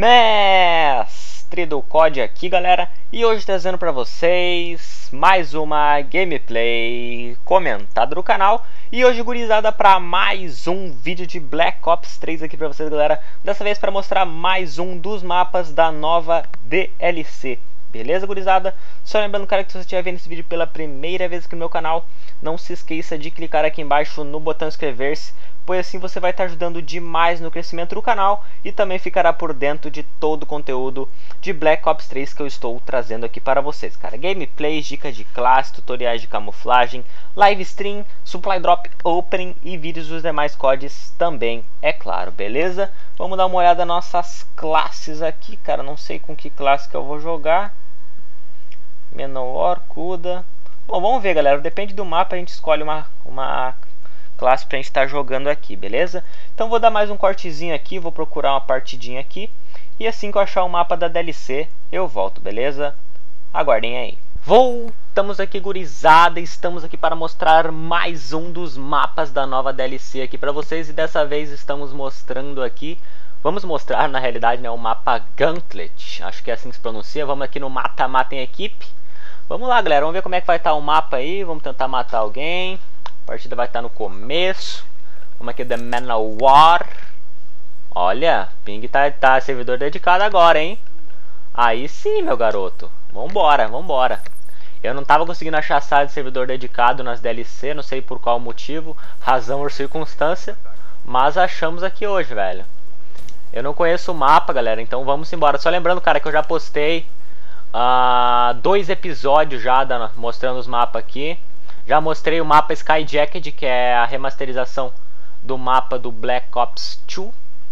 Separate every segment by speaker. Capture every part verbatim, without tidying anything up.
Speaker 1: Mestre do C O D aqui, galera, e hoje trazendo para vocês mais uma gameplay comentada do canal. E hoje, gurizada, para mais um vídeo de Black Ops três aqui para vocês, galera. Dessa vez para mostrar mais um dos mapas da nova D L C. Beleza, gurizada? Só lembrando, cara, que se você estiver vendo esse vídeo pela primeira vez aqui no meu canal, não se esqueça de clicar aqui embaixo no botão inscrever-se, pois assim você vai estar ajudando demais no crescimento do canal e também ficará por dentro de todo o conteúdo de Black Ops três que eu estou trazendo aqui para vocês, cara. Gameplays, dicas de classe, tutoriais de camuflagem, live stream, supply drop opening e vídeos dos demais C O Ds também, é claro, beleza? Vamos dar uma olhada nas nossas classes aqui, cara. Não sei com que classe que eu vou jogar. Menor, Cuda. Bom, vamos ver, galera. Depende do mapa, a gente escolhe uma, uma classe pra gente estar jogando aqui, beleza? Então vou dar mais um cortezinho aqui, vou procurar uma partidinha aqui. E assim que eu achar o mapa da D L C, eu volto, beleza? Aguardem aí. Voltamos aqui, gurizada. Estamos aqui para mostrar mais um dos mapas da nova D L C aqui para vocês. E dessa vez estamos mostrando aqui, vamos mostrar na realidade, né, o mapa Gauntlet. Acho que é assim que se pronuncia. Vamos aqui no mata-mata em equipe. Vamos lá, galera, vamos ver como é que vai estar o mapa aí. Vamos tentar matar alguém. A partida vai estar no começo. Vamos aqui, The Manowar. Olha, ping tá, tá servidor dedicado agora, hein? Aí sim, meu garoto. Vambora, vambora. Eu não tava conseguindo achar sala de servidor dedicado nas D L C, não sei por qual motivo, razão ou circunstância, mas achamos aqui hoje, velho. Eu não conheço o mapa, galera, então vamos embora. Só lembrando, cara, que eu já postei uh, dois episódios já da, mostrando os mapas aqui. Já mostrei o mapa Skyjacked, que é a remasterização do mapa do Black Ops dois.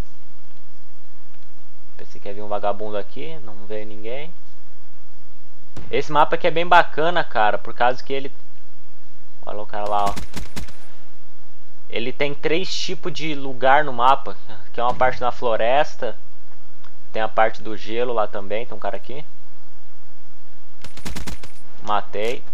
Speaker 1: Pensei que ia vir um vagabundo aqui, não veio ninguém. Esse mapa aqui é bem bacana, cara, por causa que ele... Olha o cara lá, ó. Ele tem três tipos de lugar no mapa, que é uma parte na floresta, tem a parte do gelo lá também, tem um cara aqui. Matei.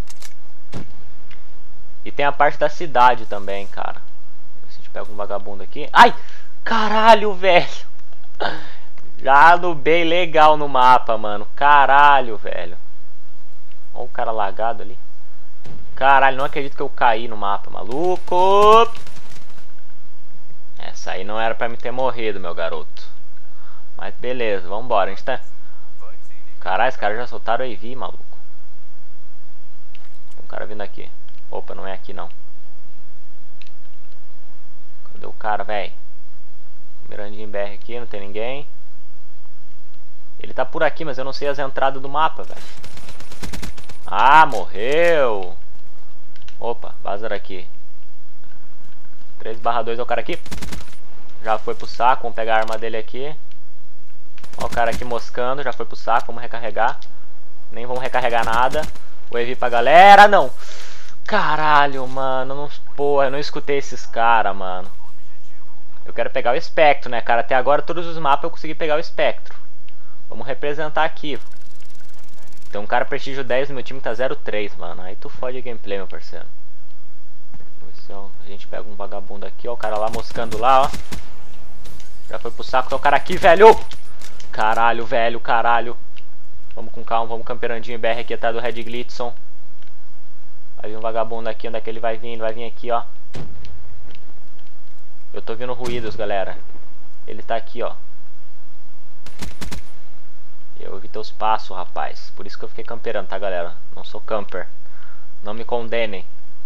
Speaker 1: E tem a parte da cidade também, cara. Se a gente pega um vagabundo aqui... Ai! Caralho, velho! Já nubei legal no mapa, mano. Caralho, velho. Olha o cara lagado ali. Caralho, não acredito que eu caí no mapa, maluco. Essa aí não era pra me ter morrido, meu garoto. Mas beleza, vambora. A gente tá... Caralho, esses caras já soltaram o A V, maluco. Tem um cara vindo aqui. Opa, não é aqui não. Cadê o cara, velho? Mirandinha em B R aqui, não tem ninguém. Ele tá por aqui, mas eu não sei as entradas do mapa, velho. Ah, morreu. Opa, vaza daqui. três barra dois é o cara aqui. Já foi pro saco, vamos pegar a arma dele aqui. Ó o cara aqui moscando, já foi pro saco, vamos recarregar. Nem vamos recarregar nada. O E V pra galera, não. Caralho, mano, não, porra, eu não escutei esses caras, mano. Eu quero pegar o espectro, né, cara? Até agora todos os mapas eu consegui pegar o espectro. Vamos representar aqui. Tem um cara prestígio dez no meu time que tá zero três, mano. Aí tu fode a gameplay, meu parceiro. Vamos ver se ó, a gente pega um vagabundo aqui, ó. O cara lá moscando lá, ó. Já foi pro saco, tá o cara aqui, velho. Caralho, velho, caralho. Vamos com calma, vamos camperandinho em B R aqui atrás do Red Glitson. Vai vir um vagabundo aqui, onde é que ele vai vir? Ele vai vir aqui, ó. Eu tô vendo ruídos, galera. Ele tá aqui, ó. Eu ouvi teus passos, rapaz. Por isso que eu fiquei camperando, tá, galera? Não sou camper. Não me condenem.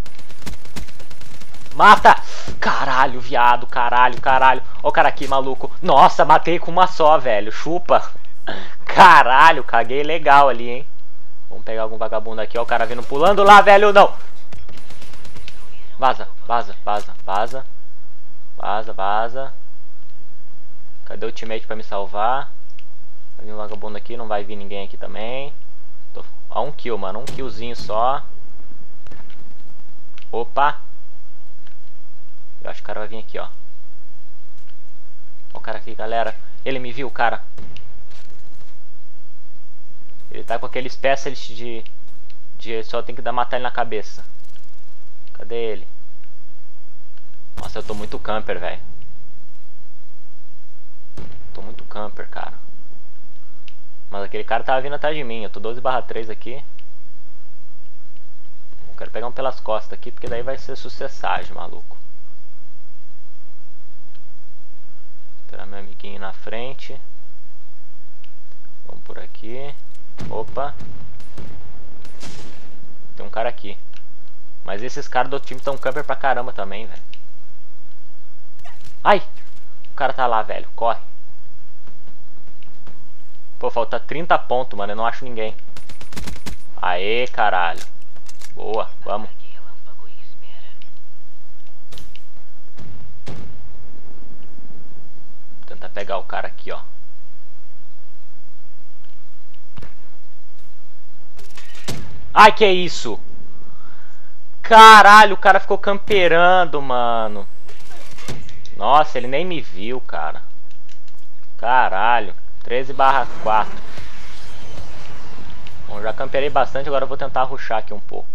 Speaker 1: Mata! Caralho, viado. Caralho, caralho. Ó o cara aqui, maluco. Nossa, matei com uma só, velho. Chupa. Caralho, caguei legal ali, hein? Vamos pegar algum vagabundo aqui. Ó o cara vindo pulando lá, velho. Não. Vaza, vaza, vaza, vaza. Vaza, vaza. Cadê o teammate pra me salvar? Vai vir um vagabundo aqui, não vai vir ninguém aqui também. Tô... Ó, um kill, mano, um killzinho só. Opa. Eu acho que o cara vai vir aqui, ó. Ó o cara aqui, galera. Ele me viu, cara. Ele tá com aqueles specialist de... de... Só tem que dar matar ele na cabeça. Cadê ele? Nossa, eu tô muito camper, velho. Tô muito camper, cara. Mas aquele cara tava vindo atrás de mim. Eu tô doze barra três aqui. Eu quero pegar um pelas costas aqui, porque daí vai ser sucessagem, maluco. Esperar meu amiguinho na frente. Vamos por aqui. Opa. Tem um cara aqui. Mas esses caras do outro time estão camper pra caramba também, velho. Ai! O cara tá lá, velho. Corre. Pô, falta trinta pontos, mano. Eu não acho ninguém. Aê, caralho. Boa, vamos. Vou tentar pegar o cara aqui, ó. Ai, que isso? Caralho, o cara ficou camperando, mano. Nossa, ele nem me viu, cara. Caralho. treze barra quatro. Bom, já camperei bastante, agora eu vou tentar rushar aqui um pouco.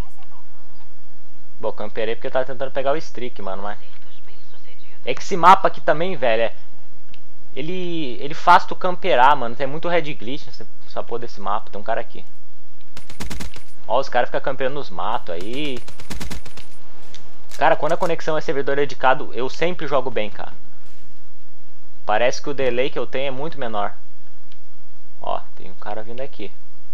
Speaker 1: Bom, camperei porque eu tava tentando pegar o streak, mano, mas... É que esse mapa aqui também, velho, é... Ele... Ele faz tu camperar, mano. Tem muito red glitch nessa porra desse mapa. Tem um cara aqui. Ó, os caras ficam campeando nos matos aí. Cara, quando a conexão é servidor dedicado, eu sempre jogo bem, cara. Parece que o delay que eu tenho é muito menor. Ó, tem um cara vindo aqui.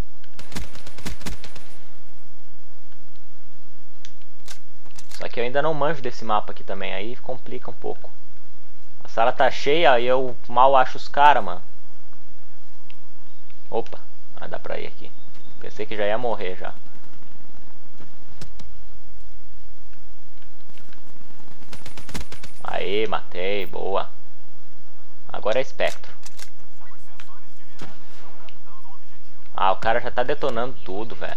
Speaker 1: Só que eu ainda não manjo desse mapa aqui também, aí complica um pouco. A sala tá cheia e eu mal acho os caras, mano. Opa, ah, dá pra ir aqui. Pensei que já ia morrer já. Aê, matei, boa. Agora é espectro. Ah, o cara já tá detonando tudo, velho.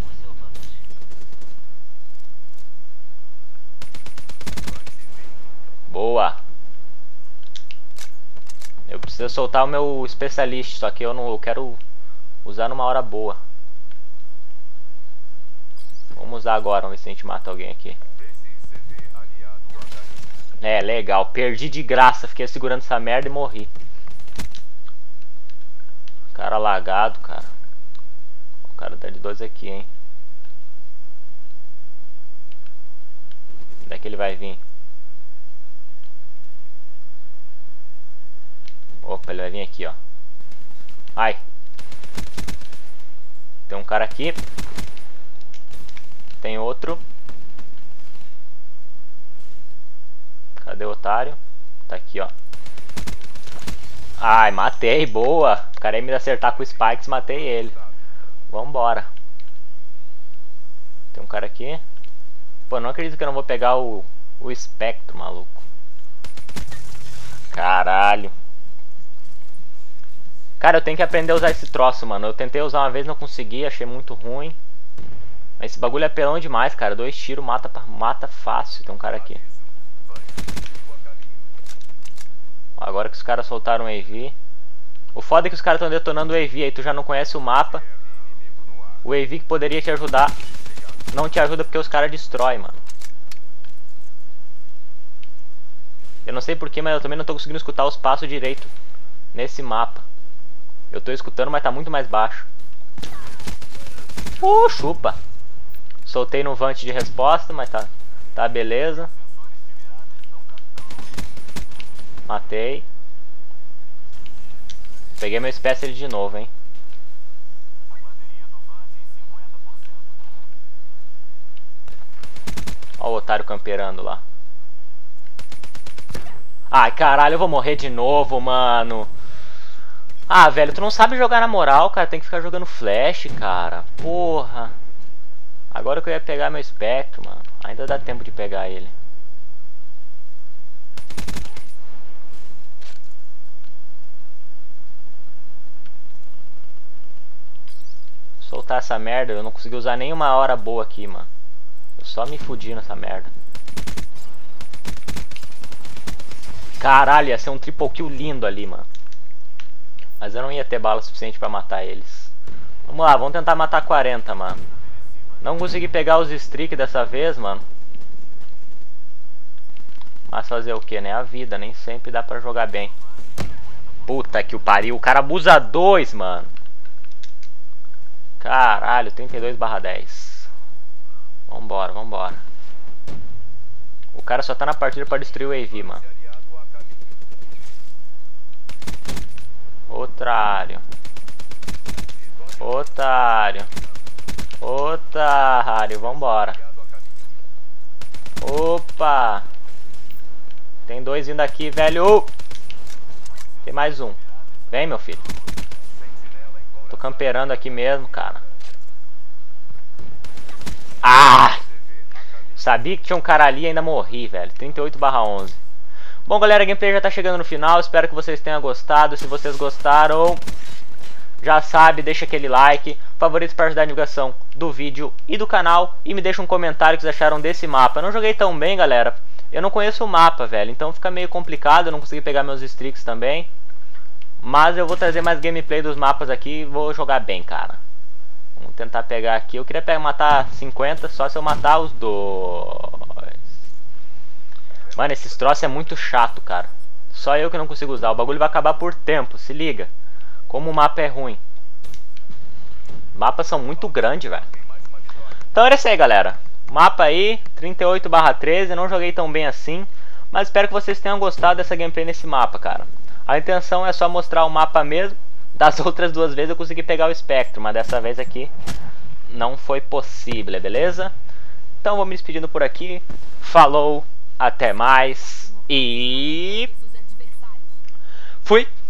Speaker 1: Boa. Eu preciso soltar o meu especialista, só que eu não eu quero usar numa hora boa. Vamos usar agora, vamos ver se a gente mata alguém aqui. É, legal. Perdi de graça. Fiquei segurando essa merda e morri. Cara lagado, cara. O cara tá de dois aqui, hein. Onde é que ele vai vir? Opa, ele vai vir aqui, ó. Ai. Tem um cara aqui. Tem outro. Cadê o otário? Tá aqui, ó. Ai, matei, boa. O cara ia me acertar com o Spikes, matei ele. Vambora. Tem um cara aqui. Pô, não acredito que eu não vou pegar o, o espectro, maluco. Caralho. Cara, eu tenho que aprender a usar esse troço, mano. Eu tentei usar uma vez, não consegui, achei muito ruim. Mas esse bagulho é pelão demais, cara. Dois tiros, mata, mata fácil. Tem um cara aqui. Agora que os caras soltaram o A V. O foda é que os caras estão detonando o A V. Aí tu já não conhece o mapa. O A V que poderia te ajudar não te ajuda porque os caras destroem, mano. Eu não sei porquê, mas eu também não tô conseguindo escutar os passos direito nesse mapa. Eu tô escutando, mas tá muito mais baixo. Uh, chupa. Soltei no vante de resposta, mas tá, tá beleza. Matei. Peguei meu espécie de novo, hein. Ó o otário camperando lá. Ai, caralho, eu vou morrer de novo, mano. Ah, velho, tu não sabe jogar na moral, cara. Tem que ficar jogando flash, cara. Porra. Agora que eu ia pegar meu espectro, mano. Ainda dá tempo de pegar ele. Soltar essa merda. Eu não consegui usar nenhuma hora boa aqui, mano. Eu só me fudi nessa merda. Caralho, ia ser um triple kill lindo ali, mano. Mas eu não ia ter bala suficiente pra matar eles. Vamos lá, vamos tentar matar quarenta, mano. Não consegui pegar os streak dessa vez, mano. Mas fazer o que, né? A vida, nem sempre dá pra jogar bem. Puta que o pariu, o cara abusa dois, mano. Caralho, trinta e dois barra dez. Vambora, vambora. O cara só tá na partida pra destruir o A V, mano. Otário. Otário. Otário, vambora. Opa. Tem dois vindo aqui, velho. Tem mais um. Vem, meu filho. Tô camperando aqui mesmo, cara. Ah! Sabia que tinha um cara ali e ainda morri, velho. trinta e oito barra onze. Bom, galera, a gameplay já tá chegando no final. Espero que vocês tenham gostado. Se vocês gostaram, já sabe, deixa aquele like, favorito para ajudar a divulgação do vídeo e do canal. E me deixa um comentário o que vocês acharam desse mapa. Eu não joguei tão bem, galera. Eu não conheço o mapa, velho. Então fica meio complicado. Eu não consegui pegar meus streaks também. Mas eu vou trazer mais gameplay dos mapas aqui e vou jogar bem, cara. Vamos tentar pegar aqui. Eu queria pegar, matar cinquenta, só se eu matar os dois. Mano, esses troços é muito chato, cara. Só eu que não consigo usar. O bagulho vai acabar por tempo, se liga. Como o mapa é ruim. Mapas são muito grandes, velho. Então era isso aí, galera. Mapa aí, trinta e oito barra treze. Não joguei tão bem assim. Mas espero que vocês tenham gostado dessa gameplay nesse mapa, cara. A intenção é só mostrar o mapa mesmo. Das outras duas vezes eu consegui pegar o espectro, mas dessa vez aqui não foi possível, beleza? Então vou me despedindo por aqui. Falou, até mais e fui!